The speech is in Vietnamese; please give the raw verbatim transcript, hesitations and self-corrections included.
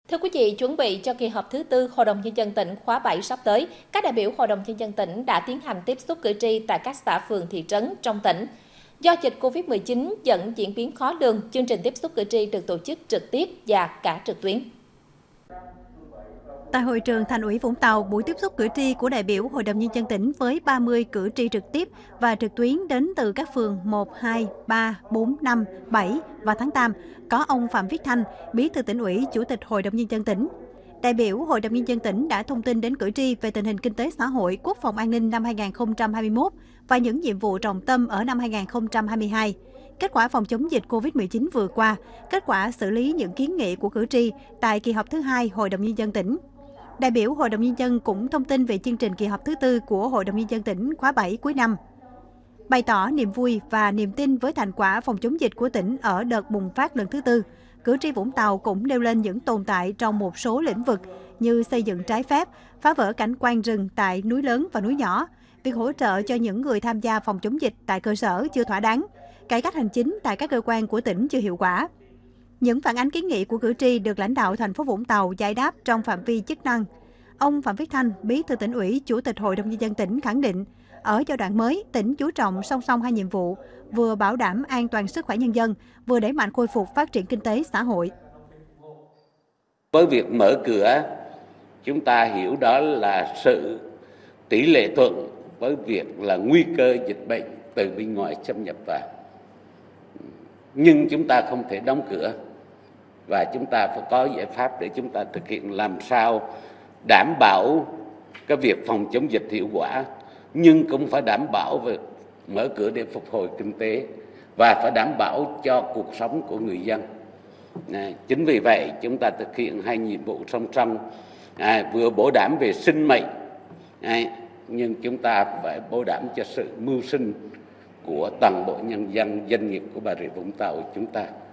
Thưa quý vị, chuẩn bị cho kỳ họp thứ tư Hội đồng Nhân dân tỉnh khóa bảy sắp tới, các đại biểu Hội đồng Nhân dân tỉnh đã tiến hành tiếp xúc cử tri tại các xã phường thị trấn trong tỉnh. Do dịch Covid mười chín vẫn diễn biến khó lường, chương trình tiếp xúc cử tri được tổ chức trực tiếp và cả trực tuyến. Tại hội trường Thành ủy Vũng Tàu, buổi tiếp xúc cử tri của đại biểu Hội đồng Nhân dân tỉnh với ba mươi cử tri trực tiếp và trực tuyến đến từ các phường một, hai, ba, bốn, năm, bảy và tháng tám, có ông Phạm Viết Thanh, Bí thư Tỉnh ủy, Chủ tịch Hội đồng Nhân dân tỉnh. Đại biểu Hội đồng Nhân dân tỉnh đã thông tin đến cử tri về tình hình kinh tế xã hội, quốc phòng an ninh năm hai nghìn không trăm hai mươi mốt và những nhiệm vụ trọng tâm ở năm hai nghìn không trăm hai mươi hai. Kết quả phòng chống dịch Covid mười chín vừa qua, kết quả xử lý những kiến nghị của cử tri tại kỳ họp thứ hai Hội đồng Nhân dân tỉnh. Đại biểu Hội đồng Nhân dân cũng thông tin về chương trình kỳ họp thứ tư của Hội đồng Nhân dân tỉnh khóa bảy cuối năm. Bày tỏ niềm vui và niềm tin với thành quả phòng chống dịch của tỉnh ở đợt bùng phát lần thứ tư, cử tri Vũng Tàu cũng nêu lên những tồn tại trong một số lĩnh vực như xây dựng trái phép, phá vỡ cảnh quan rừng tại núi lớn và núi nhỏ, việc hỗ trợ cho những người tham gia phòng chống dịch tại cơ sở chưa thỏa đáng, cải cách hành chính tại các cơ quan của tỉnh chưa hiệu quả. Những phản ánh kiến nghị của cử tri được lãnh đạo thành phố Vũng Tàu giải đáp trong phạm vi chức năng. Ông Phạm Viết Thanh, Bí thư Tỉnh ủy, Chủ tịch Hội đồng Nhân dân tỉnh khẳng định, ở giai đoạn mới, tỉnh chú trọng song song hai nhiệm vụ, vừa bảo đảm an toàn sức khỏe nhân dân, vừa đẩy mạnh khôi phục phát triển kinh tế xã hội. Với việc mở cửa, chúng ta hiểu đó là sự tỷ lệ thuận với việc là nguy cơ dịch bệnh từ bên ngoài xâm nhập vào. Nhưng chúng ta không thể đóng cửa và chúng ta phải có giải pháp để chúng ta thực hiện làm sao đảm bảo cái việc phòng chống dịch hiệu quả, nhưng cũng phải đảm bảo về mở cửa để phục hồi kinh tế và phải đảm bảo cho cuộc sống của người dân. À, chính vì vậy chúng ta thực hiện hai nhiệm vụ song song, à, vừa bảo đảm về sinh mệnh, à, nhưng chúng ta phải bảo đảm cho sự mưu sinh của toàn bộ nhân dân, doanh nghiệp của Bà Rịa Vũng Tàu chúng ta.